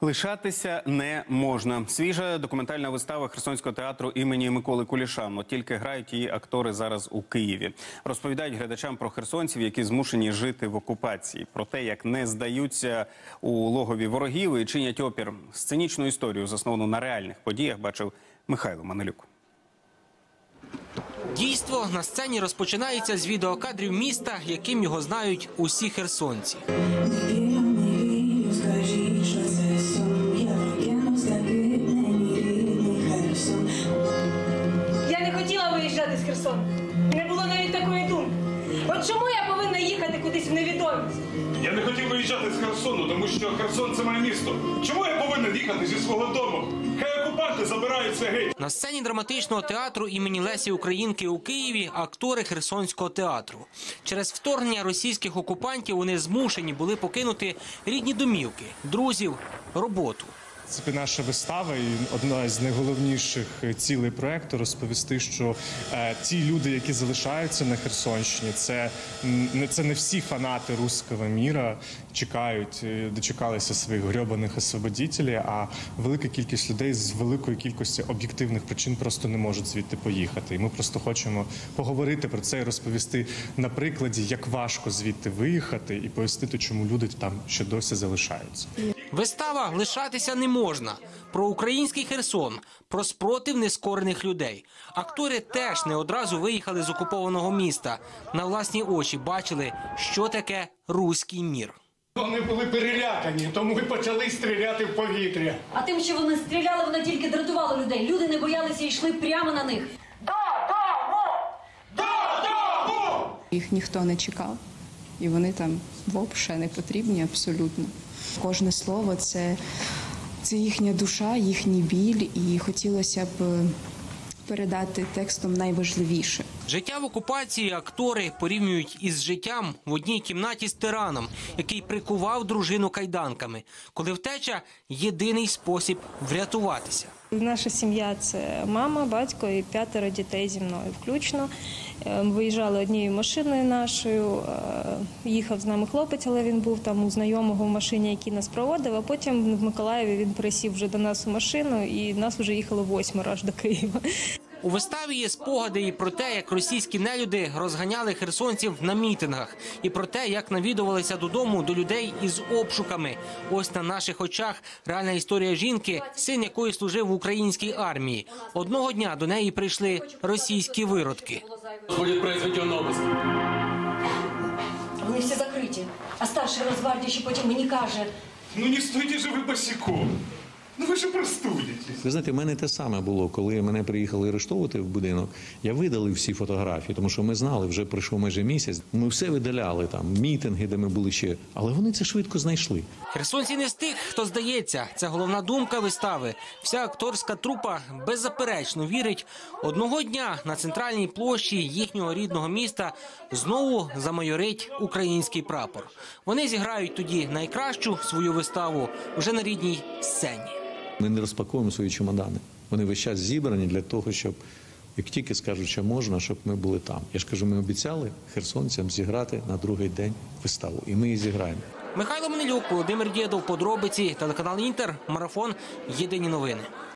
Лишатися не можна. Свіжа документальна вистава Херсонського театру імені Миколи Куліша. От тільки грають її актори зараз у Києві. Розповідають глядачам про херсонців, які змушені жити в окупації. Про те, як не здаються у логові ворогів і чинять опір. Сценічну історію, засновану на реальних подіях, бачив Михайло Манилюк. Дійство на сцені розпочинається з відеокадрів міста, яким його знають усі херсонці. Я не хотіла виїжджати з Херсону. Не було навіть такої думки. От чому я повинна їхати кудись в невідомість? Я не хотів виїжджати з Херсону, тому що Херсон – це моє місто. Чому я повинен їхати зі свого дому? Хай окупанти забираються геть. На сцені драматичного театру імені Лесі Українки у Києві актори Херсонського театру. Через вторгнення російських окупантів вони змушені були покинути рідні домівки, друзів, роботу. Це наша вистава і одна з найголовніших цілей проєкту – розповісти, що ті люди, які залишаються на Херсонщині, це не всі фанати руського міра чекають, дочекалися своїх грьобаних освободітелів, а велика кількість людей з великої кількості об'єктивних причин просто не можуть звідти поїхати. І ми просто хочемо поговорити про це і розповісти на прикладі, як важко звідти виїхати і пояснити, чому люди там ще досі залишаються. Вистава «Лишатися не можна» про український Херсон, про спротив нескорених людей. Актори теж не одразу виїхали з окупованого міста. На власні очі бачили, що таке руський мір. Вони були перелякані, тому і почали стріляти в повітря. А тим, що вони стріляли, воно тільки дратувало людей. Люди не боялися і йшли прямо на них. Їх ніхто не чекав. І вони там взагалі не потрібні абсолютно. Кожне слово – це їхня душа, їхній біль, і хотілося б передати текстом найважливіше. Життя в окупації актори порівнюють із життям в одній кімнаті з тираном, який прикував дружину кайданками, коли втеча – єдиний спосіб врятуватися. Наша сім'я – це мама, батько і 5 дітей зі мною включно. Ми виїжджали однією машиною нашою, їхав з нами хлопець, але він був там у знайомого в машині, який нас проводив, а потім в Миколаєві він пересів вже до нас у машину і нас вже їхало 8 аж до Києва. У виставі є спогади і про те, як російські нелюди розганяли херсонців на мітингах, і про те, як навідувалися додому до людей із обшуками. Ось на наших очах реальна історія жінки, син якої служив в українській армії. Одного дня до неї прийшли російські виродки. Будет произведен обыск. Вони всі закриті. А старший розгвардіючий потім мені каже: Ну не стойте же ви босиком. Ну ви ж простудитесь. Ви знаєте, в мене те саме було, коли мене приїхали арештовувати в будинок. Я видалив всі фотографії, тому що ми знали, вже пройшов майже місяць. Ми все видаляли, там, мітинги, де ми були ще. Але вони це швидко знайшли. Херсонці не з тих, хто здається. Це головна думка вистави. Вся акторська трупа беззаперечно вірить, одного дня на центральній площі їхнього рідного міста знову замайорить український прапор. Вони зіграють тоді найкращу свою виставу вже на рідній сцені. Ми не розпаковуємо свої чемодани. Вони весь час зібрані для того, щоб, як тільки скажуть, що можна, щоб ми були там. Я ж кажу, ми обіцяли херсонцям зіграти на другий день виставу. І ми її зіграємо. Михайло Манилюк, Володимир Дєдов, подробиці, телеканал «Інтер», марафон, єдині новини.